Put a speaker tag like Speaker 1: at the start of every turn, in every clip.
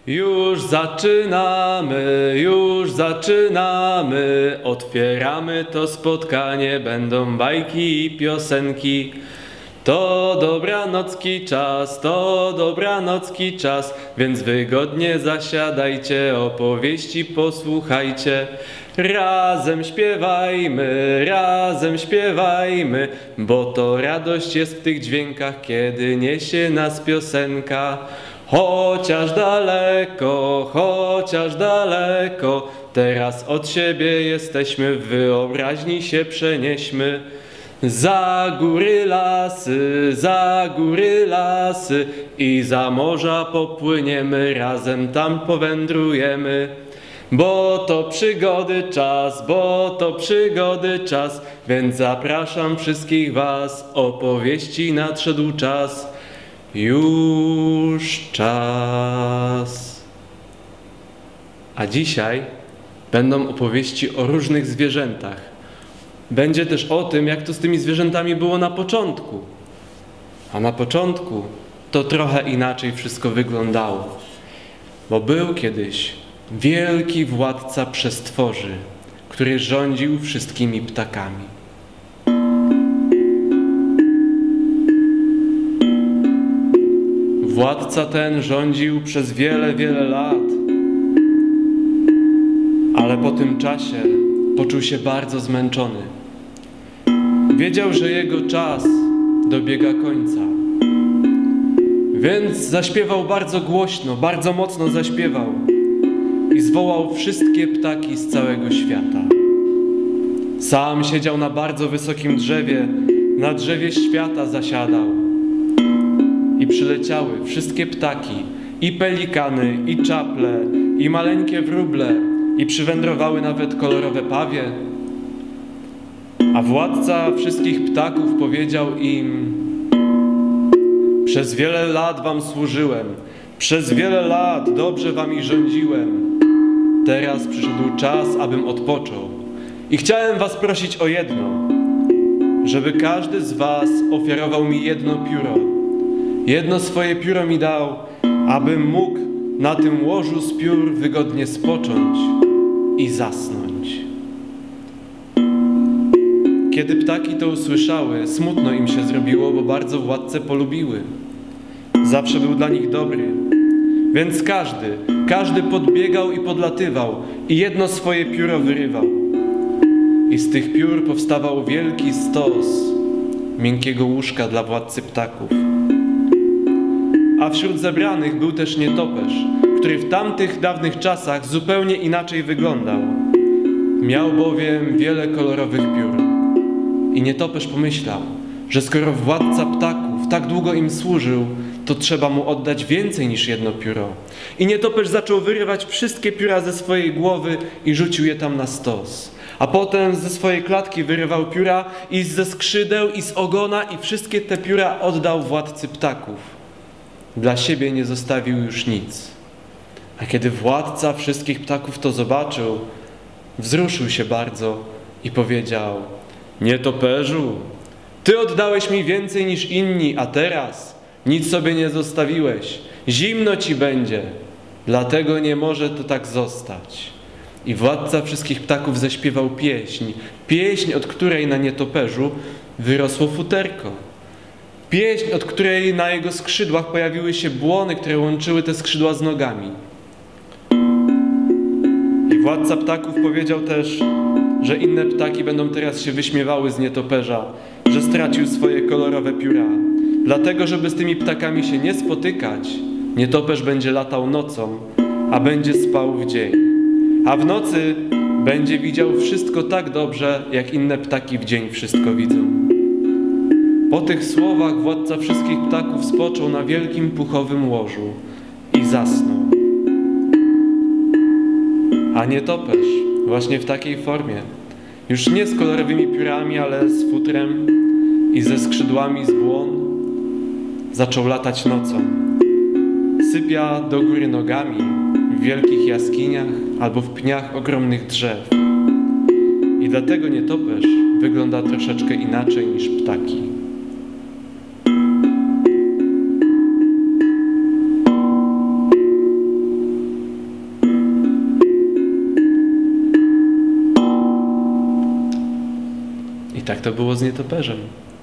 Speaker 1: Już zaczynamy, otwieramy to spotkanie, będą bajki i piosenki. To dobranocki czas, więc wygodnie zasiadajcie, opowieści posłuchajcie. Razem śpiewajmy, bo to radość jest w tych dźwiękach, kiedy niesie nas piosenka. Chociaż daleko, teraz od siebie jesteśmy, w wyobraźni się przenieśmy. Za góry lasy i za morza popłyniemy, razem tam powędrujemy. Bo to przygody czas, więc zapraszam wszystkich was, opowieści nadszedł czas. Już czas. A dzisiaj będą opowieści o różnych zwierzętach. Będzie też o tym, jak to z tymi zwierzętami było na początku. A na początku to trochę inaczej wszystko wyglądało. Bo był kiedyś wielki władca przestworzy, który rządził wszystkimi ptakami. Władca ten rządził przez wiele lat, ale po tym czasie poczuł się bardzo zmęczony. Wiedział, że jego czas dobiega końca, więc zaśpiewał bardzo głośno, bardzo mocno zaśpiewał i zwołał wszystkie ptaki z całego świata. Sam siedział na bardzo wysokim drzewie, na drzewie świata zasiadał. I przyleciały wszystkie ptaki, i pelikany, i czaple, i maleńkie wróble, i przywędrowały nawet kolorowe pawie. A władca wszystkich ptaków powiedział im: przez wiele lat wam służyłem, przez wiele lat dobrze wami rządziłem. Teraz przyszedł czas, abym odpoczął. I chciałem was prosić o jedno, żeby każdy z was ofiarował mi jedno pióro. Jedno swoje pióro mi dał, abym mógł na tym łożu z piór wygodnie spocząć i zasnąć. Kiedy ptaki to usłyszały, smutno im się zrobiło, bo bardzo władcę polubiły. Zawsze był dla nich dobry. Więc każdy podbiegał i podlatywał i jedno swoje pióro wyrywał. I z tych piór powstawał wielki stos miękkiego łóżka dla władcy ptaków. A wśród zebranych był też nietoperz, który w tamtych dawnych czasach zupełnie inaczej wyglądał. Miał bowiem wiele kolorowych piór. I nietoperz pomyślał, że skoro władca ptaków tak długo im służył, to trzeba mu oddać więcej niż jedno pióro. I nietoperz zaczął wyrywać wszystkie pióra ze swojej głowy i rzucił je tam na stos. A potem ze swojej klatki wyrywał pióra i ze skrzydeł i z ogona i wszystkie te pióra oddał władcy ptaków. Dla siebie nie zostawił już nic. A kiedy władca wszystkich ptaków to zobaczył, wzruszył się bardzo i powiedział: nietoperzu, ty oddałeś mi więcej niż inni, a teraz nic sobie nie zostawiłeś. Zimno ci będzie, dlatego nie może to tak zostać. I władca wszystkich ptaków zaśpiewał pieśń, od której na nietoperzu wyrosło futerko. Pieśń, od której na jego skrzydłach pojawiły się błony, które łączyły te skrzydła z nogami. I władca ptaków powiedział też, że inne ptaki będą teraz się wyśmiewały z nietoperza, że stracił swoje kolorowe pióra. Dlatego, żeby z tymi ptakami się nie spotykać, nietoperz będzie latał nocą, a będzie spał w dzień. A w nocy będzie widział wszystko tak dobrze, jak inne ptaki w dzień wszystko widzą. Po tych słowach władca wszystkich ptaków spoczął na wielkim puchowym łożu i zasnął. A nietoperz właśnie w takiej formie, już nie z kolorowymi piórami, ale z futrem i ze skrzydłami z błon, zaczął latać nocą. Sypia do góry nogami w wielkich jaskiniach albo w pniach ogromnych drzew. I dlatego nietoperz wygląda troszeczkę inaczej niż ptaki. tak to było z nietoperzem.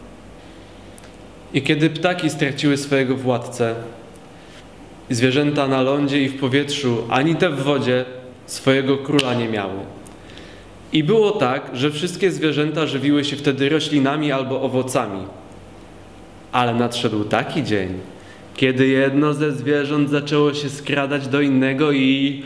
Speaker 1: I kiedy ptaki straciły swojego władcę, zwierzęta na lądzie i w powietrzu, ani te w wodzie, swojego króla nie miały. I było tak, że wszystkie zwierzęta żywiły się wtedy roślinami albo owocami. Ale nadszedł taki dzień, kiedy jedno ze zwierząt zaczęło się skradać do innego i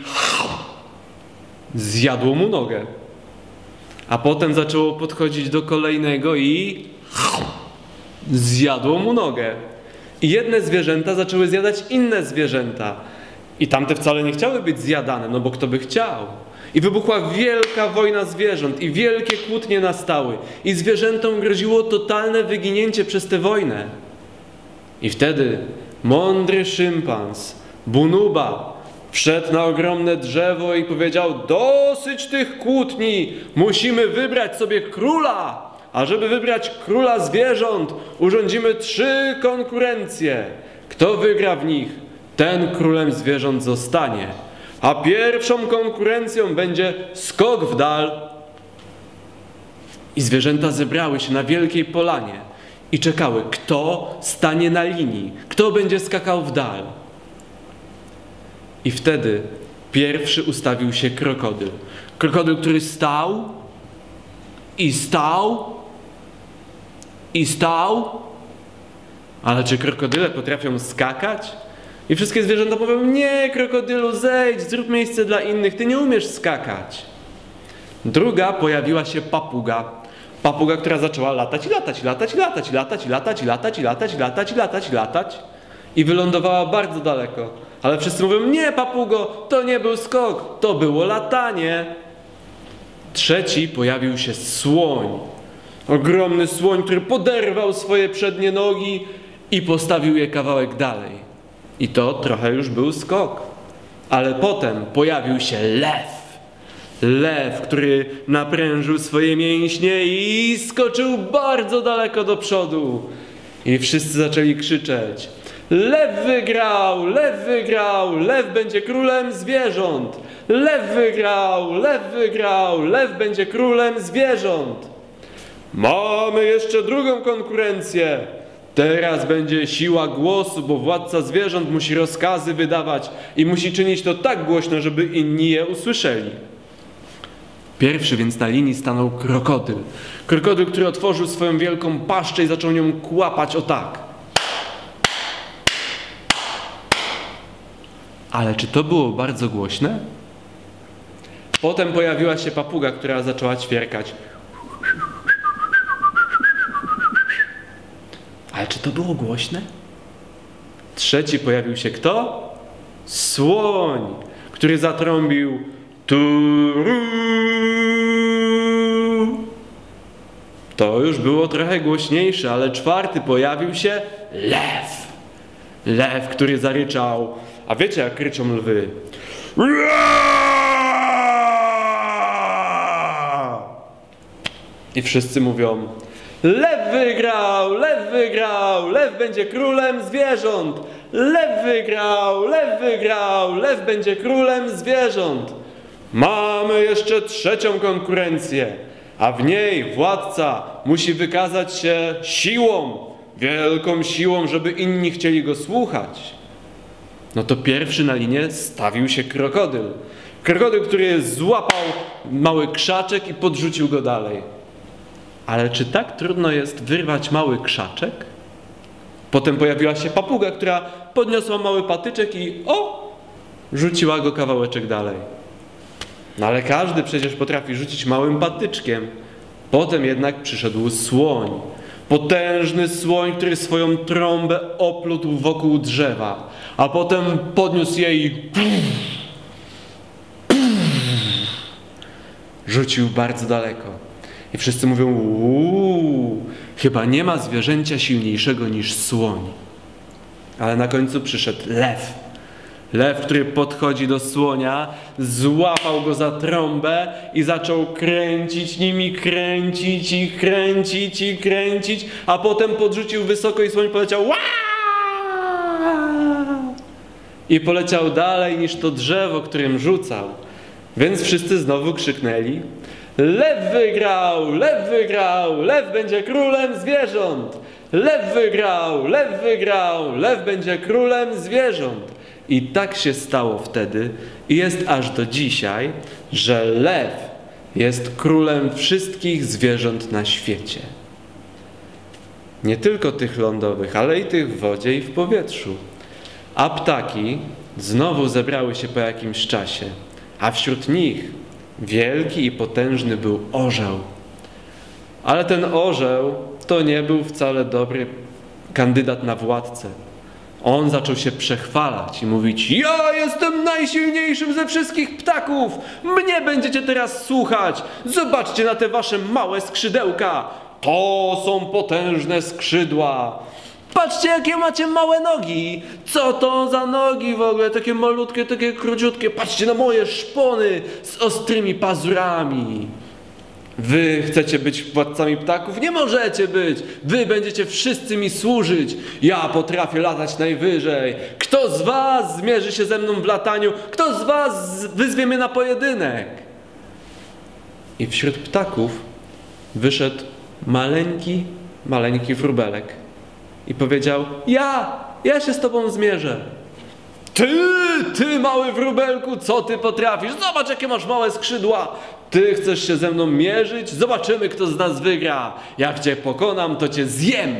Speaker 1: zjadło mu nogę. A potem zaczęło podchodzić do kolejnego i zjadło mu nogę. I jedne zwierzęta zaczęły zjadać inne zwierzęta. I tamte wcale nie chciały być zjadane, no bo kto by chciał? I wybuchła wielka wojna zwierząt i wielkie kłótnie nastały. I zwierzętom groziło totalne wyginięcie przez tę wojnę. I wtedy mądry szympans, Bunuba, wszedł na ogromne drzewo i powiedział: dosyć tych kłótni, musimy wybrać sobie króla. A żeby wybrać króla zwierząt, urządzimy 3 konkurencje. Kto wygra w nich, ten królem zwierząt zostanie. A pierwszą konkurencją będzie skok w dal. I zwierzęta zebrały się na wielkiej polanie i czekały, kto stanie na linii, kto będzie skakał w dal. I wtedy pierwszy ustawił się krokodyl. Krokodyl, który stał i stał i stał. Ale czy krokodyle potrafią skakać? I wszystkie zwierzęta mówią: nie, krokodylu, zejdź, zrób miejsce dla innych, ty nie umiesz skakać. Druga pojawiła się papuga. Papuga, która zaczęła latać i latać, latać, latać, latać, latać, latać, latać, latać, latać, latać. I wylądowała bardzo daleko. Ale wszyscy mówią: nie, papugo, to nie był skok, to było latanie. Trzeci pojawił się słoń. Ogromny słoń, który poderwał swoje przednie nogi i postawił je kawałek dalej. I to trochę już był skok. Ale potem pojawił się lew. Lew, który naprężył swoje mięśnie i skoczył bardzo daleko do przodu. I wszyscy zaczęli krzyczeć: lew wygrał, lew wygrał, lew będzie królem zwierząt. Lew wygrał, lew wygrał, lew będzie królem zwierząt. Mamy jeszcze drugą konkurencję. Teraz będzie siła głosu, bo władca zwierząt musi rozkazy wydawać i musi czynić to tak głośno, żeby inni je usłyszeli. Pierwszy więc na linii stanął krokodyl. Krokodyl, który otworzył swoją wielką paszczę i zaczął nią kłapać o tak. Ale czy to było bardzo głośne? Potem pojawiła się papuga, która zaczęła ćwierkać. Ale czy to było głośne? Trzeci pojawił się kto? Słoń, który zatrąbił turu. To już było trochę głośniejsze, ale czwarty pojawił się lew. Lew, który zaryczał. A wiecie, jak ryczą lwy? I wszyscy mówią: lew wygrał, lew wygrał, lew będzie królem zwierząt. Lew wygrał, lew wygrał, lew będzie królem zwierząt. Mamy jeszcze trzecią konkurencję, a w niej władca musi wykazać się siłą, wielką siłą, żeby inni chcieli go słuchać. No to pierwszy na linię stawił się krokodyl. Krokodyl, który złapał mały krzaczek i podrzucił go dalej. Ale czy tak trudno jest wyrwać mały krzaczek? Potem pojawiła się papuga, która podniosła mały patyczek i rzuciła go kawałeczek dalej. No ale każdy przecież potrafi rzucić małym patyczkiem. Potem jednak przyszedł słoń. Potężny słoń, który swoją trąbę oplótł wokół drzewa. A potem podniósł jej i rzucił bardzo daleko. I wszyscy mówią: chyba nie ma zwierzęcia silniejszego niż słoń. Ale na końcu przyszedł lew. Lew, który podchodzi do słonia, złapał go za trąbę i zaczął kręcić nimi, kręcić i kręcić i kręcić, a potem podrzucił wysoko i słoń poleciał i poleciał dalej niż to drzewo, którym rzucał. Więc wszyscy znowu krzyknęli: Lew wygrał, lew wygrał, lew będzie królem zwierząt. Lew wygrał, lew wygrał, lew będzie królem zwierząt. I tak się stało wtedy i jest aż do dzisiaj, że lew jest królem wszystkich zwierząt na świecie. Nie tylko tych lądowych, ale i tych w wodzie i w powietrzu. A ptaki znowu zebrały się po jakimś czasie, a wśród nich wielki i potężny był orzeł. Ale ten orzeł to nie był wcale dobry kandydat na władcę. On zaczął się przechwalać i mówić: ja jestem najsilniejszym ze wszystkich ptaków! Mnie będziecie teraz słuchać! Zobaczcie na te wasze małe skrzydełka! To są potężne skrzydła! Patrzcie, jakie macie małe nogi! Co to za nogi w ogóle? Takie malutkie, takie króciutkie. Patrzcie na moje szpony z ostrymi pazurami. Wy chcecie być władcami ptaków? Nie możecie być! Wy będziecie wszyscy mi służyć! Ja potrafię latać najwyżej! Kto z was zmierzy się ze mną w lataniu? Kto z was wyzwie mnie na pojedynek? I wśród ptaków wyszedł maleńki wróbelek i powiedział: ja się z tobą zmierzę. Ty mały wróbelku, co ty potrafisz? Zobacz, jakie masz małe skrzydła. Ty chcesz się ze mną mierzyć? Zobaczymy, kto z nas wygra. Jak cię pokonam, to cię zjem.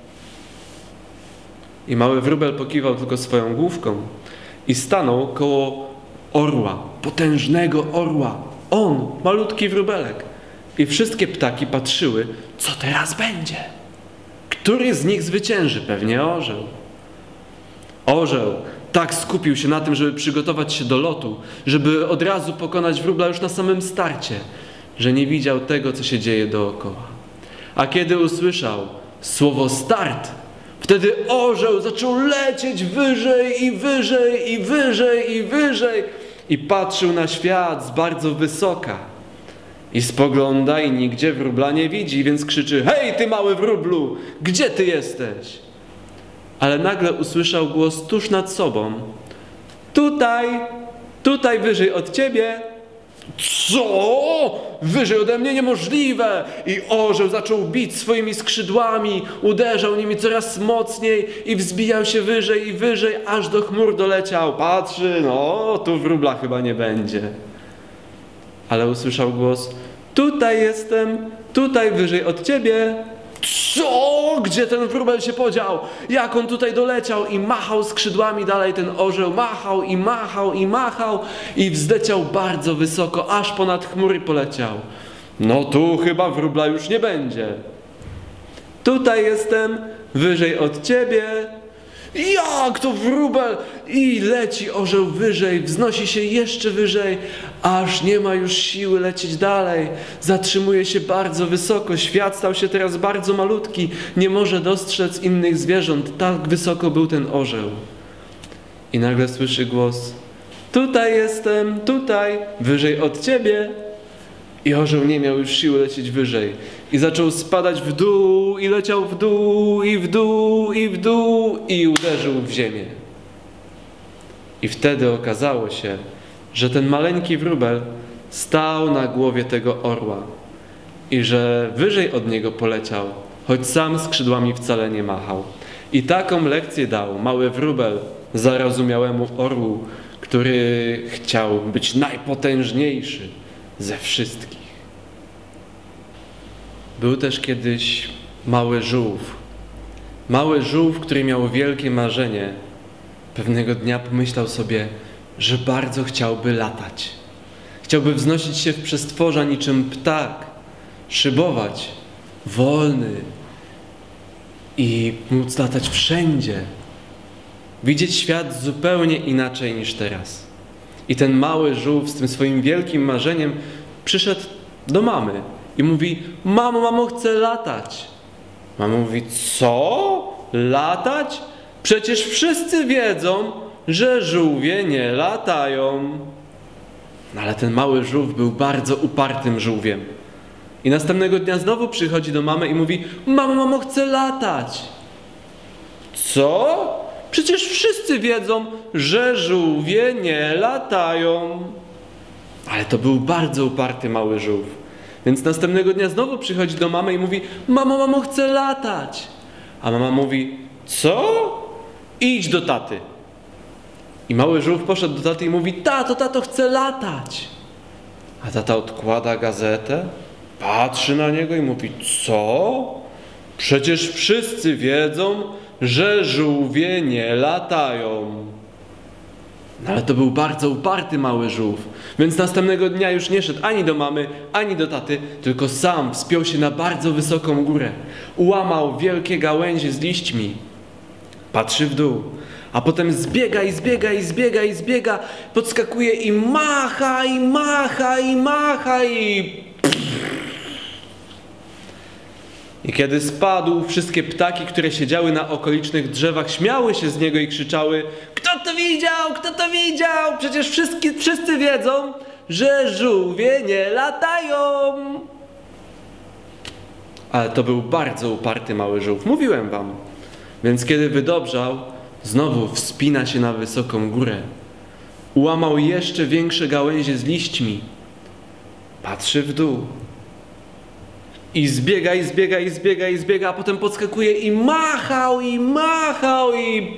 Speaker 1: I mały wróbel pokiwał tylko swoją główką i stanął koło orła, potężnego orła. On, malutki wróbelek. I wszystkie ptaki patrzyły, co teraz będzie. Który z nich zwycięży? Pewnie orzeł. Orzeł tak skupił się na tym, żeby przygotować się do lotu, żeby od razu pokonać wróbla już na samym starcie, że nie widział tego, co się dzieje dookoła. A kiedy usłyszał słowo start, wtedy orzeł zaczął lecieć wyżej i wyżej i wyżej i wyżej i patrzył na świat z bardzo wysoka. I spogląda i nigdzie wróbla nie widzi, więc krzyczy: hej, ty mały wróblu, gdzie ty jesteś? Ale nagle usłyszał głos tuż nad sobą: tutaj wyżej od ciebie. Co? Wyżej ode mnie? Niemożliwe! I orzeł zaczął bić swoimi skrzydłami, uderzał nimi coraz mocniej i wzbijał się wyżej i wyżej, aż do chmur doleciał. Patrzy, no, tu wróbla chyba nie będzie. Ale usłyszał głos: tutaj jestem, tutaj wyżej od ciebie. Co? Gdzie ten wróbel się podział? Jak on tutaj doleciał? I machał skrzydłami dalej ten orzeł. Machał i machał i machał i wzleciał bardzo wysoko, aż ponad chmury poleciał. No tu chyba wróbla już nie będzie. Tutaj jestem, wyżej od ciebie. Jak to wróbel? I leci orzeł wyżej, wznosi się jeszcze wyżej, aż nie ma już siły lecieć dalej. Zatrzymuje się bardzo wysoko, świat stał się teraz bardzo malutki, nie może dostrzec innych zwierząt, tak wysoko był ten orzeł. I nagle słyszy głos: tutaj jestem, tutaj, wyżej od ciebie. I orzeł nie miał już siły lecieć wyżej. I zaczął spadać w dół, i leciał w dół, i w dół, i w dół, i uderzył w ziemię. I wtedy okazało się, że ten maleńki wróbel stał na głowie tego orła i że wyżej od niego poleciał, choć sam skrzydłami wcale nie machał. I taką lekcję dał mały wróbel zarozumiałemu orłu, który chciał być najpotężniejszy ze wszystkich. Był też kiedyś mały żółw. Mały żółw, który miał wielkie marzenie. Pewnego dnia pomyślał sobie, że bardzo chciałby latać. Chciałby wznosić się w przestworza niczym ptak, szybować, wolny i móc latać wszędzie. Widzieć świat zupełnie inaczej niż teraz. I ten mały żółw z tym swoim wielkim marzeniem przyszedł do mamy i mówi: mamo, chcę latać. Mama mówi: co? Latać? Przecież wszyscy wiedzą, że żółwie nie latają. No ale ten mały żółw był bardzo upartym żółwiem. I następnego dnia znowu przychodzi do mamy i mówi: mamo, chcę latać. Co? Przecież wszyscy wiedzą, że żółwie nie latają. Ale to był bardzo uparty mały żółw. Więc następnego dnia znowu przychodzi do mamy i mówi: mamo, mamo, chcę latać. A mama mówi: co? Idź do taty. I mały żółw poszedł do taty i mówi: tato, tato, chcę latać. A tata odkłada gazetę, patrzy na niego i mówi: co? Przecież wszyscy wiedzą, że żółwie nie latają. No ale to był bardzo uparty mały żółw, więc następnego dnia już nie szedł ani do mamy, ani do taty, tylko sam wspiął się na bardzo wysoką górę. Ułamał wielkie gałęzie z liśćmi. Patrzy w dół, a potem zbiega i zbiega i zbiega i zbiega, podskakuje i macha i macha i macha i... I kiedy spadł, wszystkie ptaki, które siedziały na okolicznych drzewach, śmiały się z niego i krzyczały: kto to widział? Kto to widział? Przecież wszyscy wiedzą, że żółwie nie latają. Ale to był bardzo uparty mały żółw, mówiłem wam. Więc kiedy wydobrzał, znowu wspina się na wysoką górę. Ułamał jeszcze większe gałęzie z liśćmi. Patrzy w dół. I zbiega, i zbiega, i zbiega, i zbiega, a potem podskakuje i machał, i machał, i...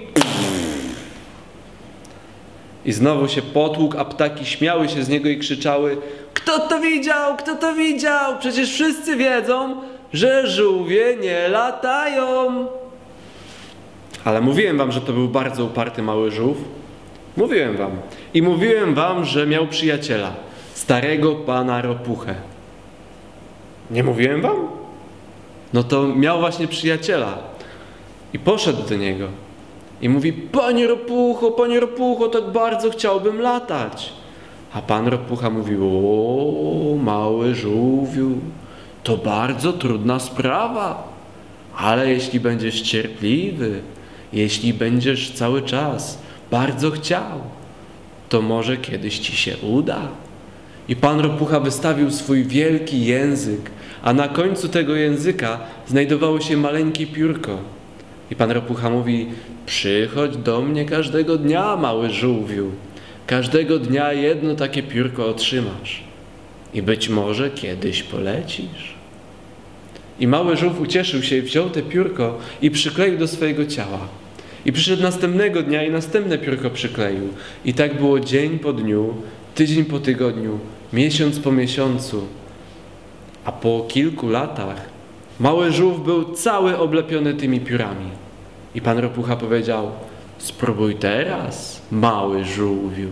Speaker 1: I znowu się potłukł, a ptaki śmiały się z niego i krzyczały: kto to widział? Kto to widział? Przecież wszyscy wiedzą, że żółwie nie latają. Ale mówiłem wam, że to był bardzo uparty mały żółw. Mówiłem wam. I mówiłem wam, że miał przyjaciela, starego pana Ropuchę. Nie mówiłem wam? No to miał właśnie przyjaciela. I poszedł do niego. I mówi: panie Ropucho, tak bardzo chciałbym latać. A pan Ropucha mówi: o, mały żółwiu, to bardzo trudna sprawa. Ale jeśli będziesz cierpliwy, jeśli będziesz cały czas bardzo chciał, to może kiedyś ci się uda. I pan Ropucha wystawił swój wielki język, a na końcu tego języka znajdowało się maleńkie piórko. I pan Ropucha mówi: przychodź do mnie każdego dnia, mały żółwiu. Każdego dnia jedno takie piórko otrzymasz. I być może kiedyś polecisz. I mały żółw ucieszył się i wziął te piórko i przykleił do swojego ciała. I przyszedł następnego dnia i następne piórko przykleił. I tak było dzień po dniu, tydzień po tygodniu, miesiąc po miesiącu. A po kilku latach mały żółw był cały oblepiony tymi piórami. I pan Ropucha powiedział: spróbuj teraz, mały żółwiu.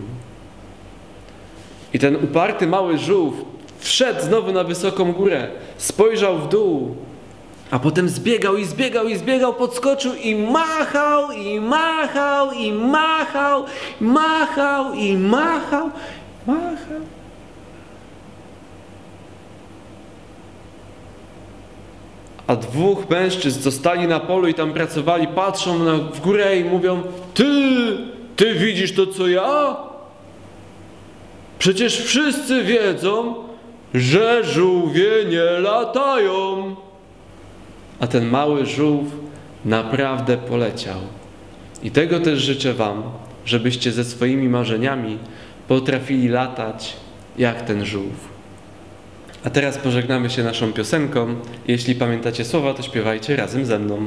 Speaker 1: I ten uparty mały żółw wszedł znowu na wysoką górę, spojrzał w dół, a potem zbiegał i zbiegał i zbiegał, podskoczył i machał, i machał, i machał, machał, i machał, machał. A dwóch mężczyzn, co stali na polu i tam pracowali, patrzą w górę i mówią: ty widzisz to, co ja? Przecież wszyscy wiedzą, że żółwie nie latają. A ten mały żółw naprawdę poleciał. I tego też życzę wam, żebyście ze swoimi marzeniami potrafili latać jak ten żółw. A teraz pożegnamy się naszą piosenką. Jeśli pamiętacie słowa, to śpiewajcie razem ze mną.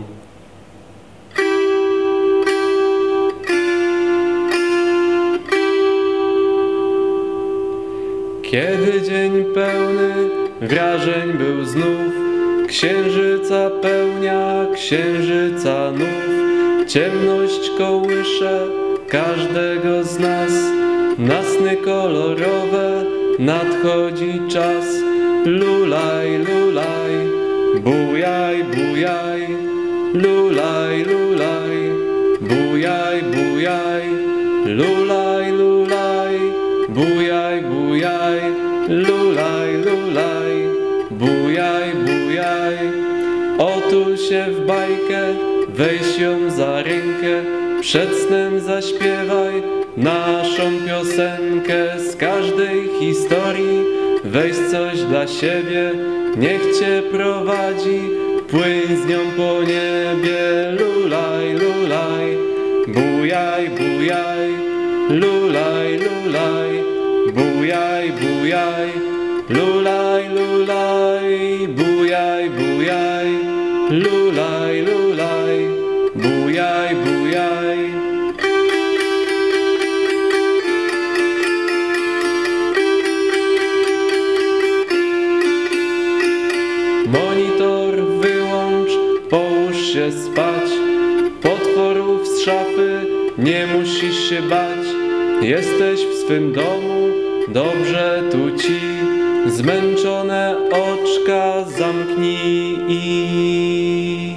Speaker 1: Kiedy dzień pełny wrażeń był znów, księżyca pełnia, księżyca nów, ciemność kołysze każdego z nas, na sny kolorowe nadchodzi czas. Lulaj, lulaj, bujaj, bujaj, lulaj, lulaj, bujaj, bujaj, lulaj, lulaj, bujaj, bujaj, lulaj, lulaj, bujaj, bujaj. Otul się w bajkę, weź ją za rękę, przed snem zaśpiewaj naszą piosenkę. Z każdej historii weź coś dla siebie, niech cię prowadzi, płyń z nią po niebie. Lulaj, lulaj, bujaj, bujaj, lulaj, lulaj, bujaj, bujaj, lulaj, lulaj, bujaj, bujaj, lulaj, lulaj, bujaj, bujaj. Monitor wyłącz, połóż się spać, potworów z szafy nie musisz się bać. Jesteś w swym domu, dobrze tu ci, zmęczone oczka zamknij.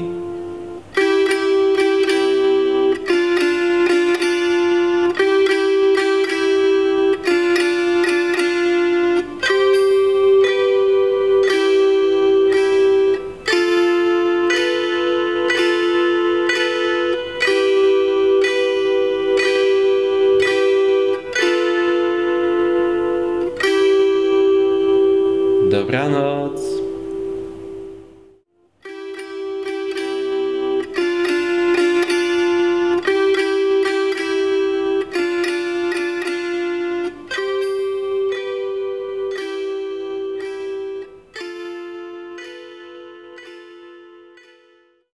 Speaker 1: Dobranoc.